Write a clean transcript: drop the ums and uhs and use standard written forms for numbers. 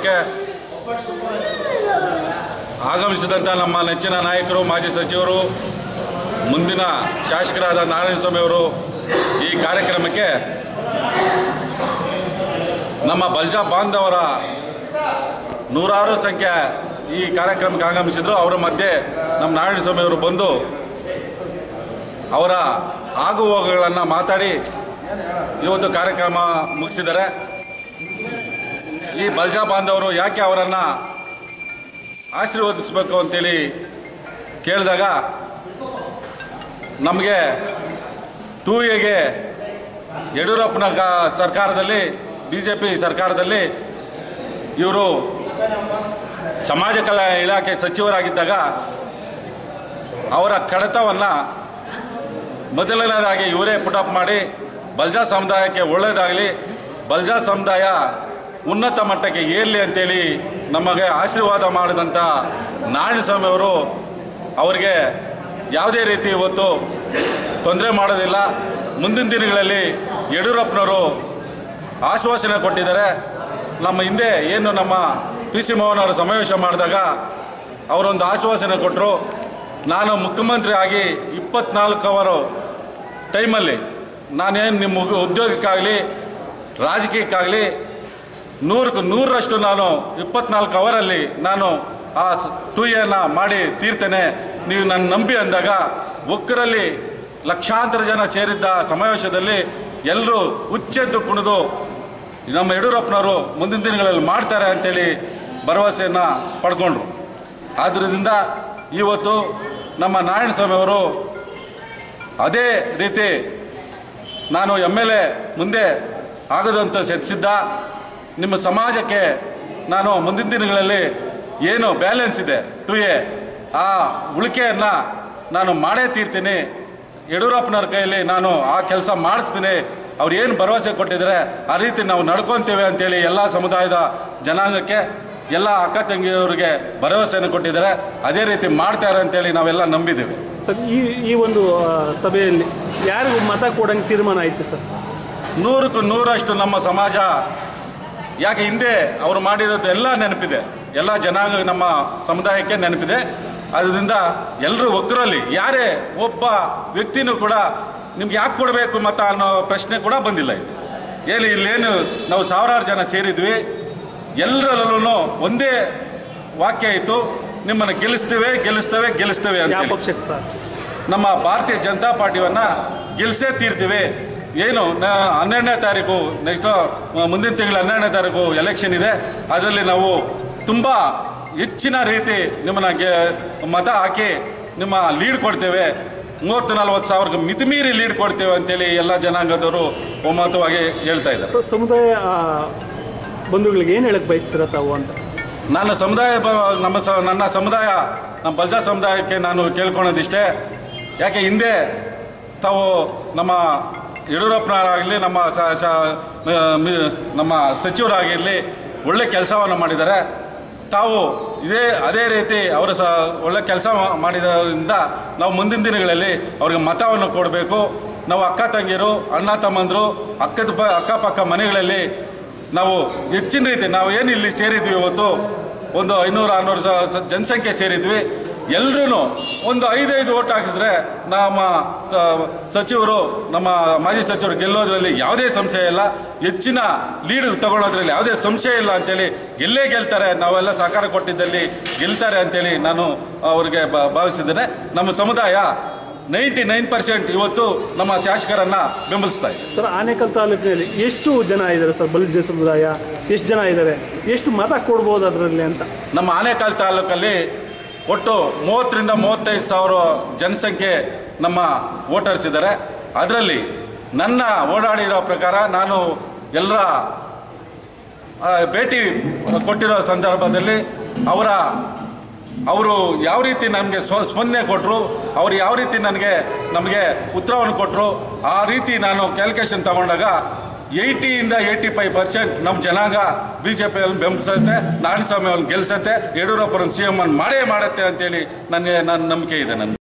ಕಾರ್ಯಕ್ರಮಕ್ಕೆ ಆಗಮಿಸಿದಂಥ ನಮ್ಮ ನೆಚ್ಚಿನ ನಾಯಕರು, ಮಾಜಿ ಸಚಿವರು, ಮುಂದಿನ ಶಾಸಕರಾದ ನಾರಾಯಣಸ್ವಾಮಿ ಅವರು ಈ ಕಾರ್ಯಕ್ರಮಕ್ಕೆ ನಮ್ಮ ಬಲ್ಜಾ ಬಾಂಧವರ ನೂರಾರು ಸಂಖ್ಯೆ ಈ ಕಾರ್ಯಕ್ರಮಕ್ಕೆ ಆಗಮಿಸಿದ್ರು. ಅವರ ಮಧ್ಯೆ ನಮ್ಮ ನಾರಾಯಣಸ್ವಾಮಿ ಅವರು ಬಂದು ಅವರ ಆಗುಹೋಗುಗಳನ್ನು ಮಾತಾಡಿ ಇವತ್ತು ಕಾರ್ಯಕ್ರಮ ಮುಗಿಸಿದ್ದಾರೆ. ಈ ಬಲ್ಜಾ ಬಾಂಧವರು ಯಾಕೆ ಅವರನ್ನು ಆಶೀರ್ವದಿಸಬೇಕು ಅಂತೇಳಿ ಕೇಳಿದಾಗ ನಮಗೆ 2Aಗೆ ಯಡಿಯೂರಪ್ಪನ ಸರ್ಕಾರದಲ್ಲಿ, BJP ಸರ್ಕಾರದಲ್ಲಿ ಇವರು ಸಮಾಜ ಕಲ್ಯಾಣ ಇಲಾಖೆ ಸಚಿವರಾಗಿದ್ದಾಗ ಅವರ ಕಡತವನ್ನು ಮೊದಲನೇದಾಗಿ ಇವರೇ ಪುಟಪ್ ಮಾಡಿ ಬಲ್ಜಾ ಸಮುದಾಯಕ್ಕೆ ಒಳ್ಳೆಯದಾಗಲಿ, ಬಲ್ಜಾ ಸಮುದಾಯ ಉನ್ನತ ಮಟ್ಟಕ್ಕೆ ಏರಲಿ ಅಂತೇಳಿ ನಮಗೆ ಆಶೀರ್ವಾದ ಮಾಡಿದಂಥ ನಾರಾಯಣಸ್ವಾಮಿ ಅವರು ಅವರಿಗೆ ಯಾವುದೇ ರೀತಿ ಇವತ್ತು ತೊಂದರೆ ಮಾಡೋದಿಲ್ಲ. ಮುಂದಿನ ದಿನಗಳಲ್ಲಿ ಯಡಿಯೂರಪ್ಪನವರು ಆಶ್ವಾಸನೆ ಕೊಟ್ಟಿದ್ದಾರೆ. ನಮ್ಮ ಹಿಂದೆ ಏನು ನಮ್ಮ PC ಮೋಹನ್ ಅವರು ಸಮಾವೇಶ ಮಾಡಿದಾಗ ಅವರೊಂದು ಆಶ್ವಾಸನೆ ಕೊಟ್ಟರು. ನಾನು ಮುಖ್ಯಮಂತ್ರಿ ಆಗಿ 24 ಅವರ್ ಟೈಮಲ್ಲಿ ನಾನೇನು ನಿಮ್ಮ ಉದ್ಯೋಗಕ್ಕಾಗಲಿ ರಾಜಕೀಯಕ್ಕಾಗಲಿ 100ಕ್ಕೆ 100ರಷ್ಟು ನಾನು 24 ಅವರಲ್ಲಿ ನಾನು ಆ 2Aನ ಮಾಡಿ ತೀರ್ತೇನೆ, ನೀವು ನನ್ನ ನಂಬಿ ಅಂದಾಗ ಒಕ್ಕರಲ್ಲಿ ಲಕ್ಷಾಂತರ ಜನ ಸೇರಿದ್ದ ಸಮಾವೇಶದಲ್ಲಿ ಎಲ್ಲರೂ ಉಚ್ಚೆದ್ದು ಕುಣಿದು ನಮ್ಮ ಯಡಿಯೂರಪ್ಪನವರು ಮುಂದಿನ ದಿನಗಳಲ್ಲಿ ಮಾಡ್ತಾರೆ ಅಂತೇಳಿ ಭರವಸೆಯನ್ನು ಪಡ್ಕೊಂಡ್ರು. ಆದ್ದರಿಂದ ಇವತ್ತು ನಮ್ಮ ನಾರಾಯಣಸ್ವಾಮಿ ಅವರು ಅದೇ ರೀತಿ ನಾನು MLA ಮುಂದೆ ಆಗದಂತ ಸಿದ್ಧ, ನಿಮ್ಮ ಸಮಾಜಕ್ಕೆ ನಾನು ಮುಂದಿನ ದಿನಗಳಲ್ಲಿ ಏನು ಬ್ಯಾಲೆನ್ಸ್ ಇದೆ 2A ಆ ಉಳಿಕೆಯನ್ನು ನಾನು ಮಾಡೇ ತೀರ್ತೀನಿ, ಯಡಿಯೂರಪ್ಪನವ್ರ ಕೈಯಲ್ಲಿ ನಾನು ಆ ಕೆಲಸ ಮಾಡಿಸ್ತೀನಿ, ಅವ್ರು ಏನು ಭರವಸೆ ಕೊಟ್ಟಿದ್ದಾರೆ ಆ ರೀತಿ ನಾವು ನಡ್ಕೊತೀವಿ ಅಂತೇಳಿ ಎಲ್ಲ ಸಮುದಾಯದ ಜನಾಂಗಕ್ಕೆ, ಎಲ್ಲ ಅಕ್ಕ ತಂಗಿಯವರಿಗೆ ಭರವಸೆಯನ್ನು ಕೊಟ್ಟಿದ್ದಾರೆ. ಅದೇ ರೀತಿ ಮಾಡ್ತಾರೆ ಅಂತೇಳಿ ನಾವೆಲ್ಲ ನಂಬಿದ್ದೀವಿ. ಸರ್, ಈ ಒಂದು ಸಭೆಯಲ್ಲಿ ಯಾರಿಗೂ ಮತ ಕೊಡೋಂಗೆ ತೀರ್ಮಾನ ಆಯಿತು ಸರ್? 100ಕ್ಕೆ 100ರಷ್ಟು ನಮ್ಮ ಸಮಾಜ, ಯಾಕೆ ಹಿಂದೆ ಅವರು ಮಾಡಿರೋದು ಎಲ್ಲ ನೆನಪಿದೆ, ಎಲ್ಲ ಜನಾಂಗ ನಮ್ಮ ಸಮುದಾಯಕ್ಕೆ ನೆನಪಿದೆ. ಅದರಿಂದ ಎಲ್ಲರೂ ಒಕ್ಕರಲ್ಲಿ ಯಾರೇ ಒಬ್ಬ ವ್ಯಕ್ತಿನೂ ಕೂಡ ನಿಮ್ಗೆ ಯಾಕೆ ಕೊಡಬೇಕು ಮತ ಅನ್ನೋ ಪ್ರಶ್ನೆ ಕೂಡ ಬಂದಿಲ್ಲ. ಏನು ಇಲ್ಲೇನು ನಾವು ಸಾವಿರಾರು ಜನ ಸೇರಿದ್ವಿ, ಎಲ್ಲರಲ್ಲೂ ಒಂದೇ ವಾಕ್ಯ ಇತ್ತು, ನಿಮ್ಮನ್ನು ಗೆಲ್ಲಿಸ್ತೇವೆ ಗೆಲ್ಲಿಸ್ತೇವೆ ಗೆಲ್ಲಿಸ್ತೇವೆ ಅಂತ. ನಮ್ಮ ಭಾರತೀಯ ಜನತಾ ಪಾರ್ಟಿಯನ್ನು ಗೆಲ್ಲಿಸೇ ತೀರ್ತೀವಿ. ಏನು 12ನೇ ತಾರೀಕು ನೆಕ್ಸ್ಟ್ ಮುಂದಿನ ತಿಂಗಳ 12ನೇ ತಾರೀಕು ಎಲೆಕ್ಷನ್ ಇದೆ, ಅದರಲ್ಲಿ ನಾವು ತುಂಬ ಹೆಚ್ಚಿನ ರೀತಿ ನಿಮ್ಮನ್ನ ಮತ ಹಾಕಿ ನಿಮ್ಮ ಲೀಡ್ ಕೊಡ್ತೇವೆ, 30-40 ಸಾವಿರಕ್ಕೆ ಮಿತಿಮೀರಿ ಲೀಡ್ ಕೊಡ್ತೇವೆ ಅಂತೇಳಿ ಎಲ್ಲ ಜನಾಂಗದವರು ಒಮ್ಮತವಾಗಿ ಹೇಳ್ತಾ ಇದ್ದಾರೆ. ಸಮುದಾಯ ಬಂಧುಗಳಿಗೆ ಏನು ಹೇಳಕ್ಕೆ ಬಯಸ್ತೀರ ತಾವು ಅಂತ? ನನ್ನ ಸಮುದಾಯ ನನ್ನ ಸಮುದಾಯ ನಮ್ಮ ಬಲ್ಜಾ ಸಮುದಾಯಕ್ಕೆ ನಾನು ಕೇಳ್ಕೊಳ್ಳೋದಿಷ್ಟೇ. ಯಾಕೆ ಹಿಂದೆ ತಾವು ನಮ್ಮ ಯಡಿಯೂರಪ್ಪನವರಾಗಲಿ ನಮ್ಮ ಸಚಿವರಾಗಿರಲಿ ಒಳ್ಳೆ ಕೆಲಸವನ್ನು ಮಾಡಿದ್ದಾರೆ. ತಾವು ಅದೇ ರೀತಿ ಅವರು ಒಳ್ಳೆ ಕೆಲಸ ಮಾಡಿದ್ದರಿಂದ ನಾವು ಮುಂದಿನ ದಿನಗಳಲ್ಲಿ ಅವ್ರಿಗೆ ಮತವನ್ನು ಕೊಡಬೇಕು. ನಾವು ಅಕ್ಕ ತಂಗಿರು, ಅಣ್ಣ ತಮ್ಮಂದರು, ಅಕ್ಕಪಕ್ಕ ಮನೆಗಳಲ್ಲಿ ನಾವು ಹೆಚ್ಚಿನ ರೀತಿ ನಾವು ಏನು ಇಲ್ಲಿ ಸೇರಿದ್ವಿ, ಇವತ್ತು ಒಂದು 500-600 ಜನಸಂಖ್ಯೆ ಸೇರಿದ್ವಿ. ಎಲ್ಲರೂ ಒಂದು 5 ಓಟ್ ಹಾಕಿಸಿದ್ರೆ ನಮ್ಮ ಸಚಿವರು, ನಮ್ಮ ಮಾಜಿ ಸಚಿವರು ಗೆಲ್ಲೋದ್ರಲ್ಲಿ ಯಾವುದೇ ಸಂಶಯ ಇಲ್ಲ, ಹೆಚ್ಚಿನ ಲೀಡ್ ತಗೊಳ್ಳೋದ್ರಲ್ಲಿ ಯಾವುದೇ ಸಂಶಯ ಇಲ್ಲ ಅಂತೇಳಿ ಗೆಲ್ಲೇ ಗೆಲ್ತಾರೆ. ನಾವೆಲ್ಲ ಸಹಕಾರ ಕೊಟ್ಟಿದ್ದಲ್ಲಿ ಗೆಲ್ತಾರೆ ಅಂತೇಳಿ ನಾನು ಅವ್ರಿಗೆ ಭಾವಿಸಿದ್ದೇನೆ. ನಮ್ಮ ಸಮುದಾಯ 99% ಇವತ್ತು ನಮ್ಮ ಶಾಸಕರನ್ನು ಬೆಂಬಲಿಸ್ತಾ ಇದೆ. ಸರ್, ಆನೇಕಲ್ ತಾಲೂಕಿನಲ್ಲಿ ಎಷ್ಟು ಜನ ಇದ್ದಾರೆ ಸರ್? ಬಲ್ಜ ಸಮುದಾಯ ಎಷ್ಟು ಜನ ಇದ್ದಾರೆ? ಎಷ್ಟು ಮತ ಕೊಡ್ಬೋದು ಅದರಲ್ಲಿ ಅಂತ? ನಮ್ಮ ಆನೇಕಲ್ ತಾಲೂಕಲ್ಲಿ ಒಟ್ಟು 30-35 ಸಾವಿರ ಜನಸಂಖ್ಯೆ ನಮ್ಮ ವೋಟರ್ಸ್ ಇದ್ದಾರೆ. ಅದರಲ್ಲಿ ನನ್ನ ಓಡಾಡಿರೋ ಪ್ರಕಾರ ನಾನು ಎಲ್ಲರ ಭೇಟಿ ಕೊಟ್ಟಿರೋ ಸಂದರ್ಭದಲ್ಲಿ ಅವರು ಯಾವ ರೀತಿ ನನಗೆ ಸ್ಪಂದನೆ ಕೊಟ್ಟರು, ಅವರು ಯಾವ ರೀತಿ ನಮಗೆ ಉತ್ತರವನ್ನು ಕೊಟ್ಟರು, ಆ ರೀತಿ ನಾನು ಕ್ಯಾಲ್ಕುಲೇಷನ್ ತಗೊಂಡಾಗ 80-85% ನಮ್ಮ ಜನಾಂಗ BJPಯಲ್ಲಿ ಬೆಂಬಲಿಸುತ್ತೆ, ನಾರಾಯಣಸ್ವಾಮಿ ಅವ್ರನ್ನ ಗೆಲ್ಲಿಸುತ್ತೆ, ಯಡಿಯೂರಪ್ಪರನ್ನ CM ಮಾಡೇ ಮಾಡುತ್ತೆ ಅಂತೇಳಿ ನನ್ನ ನಂಬಿಕೆ ಇದೆ.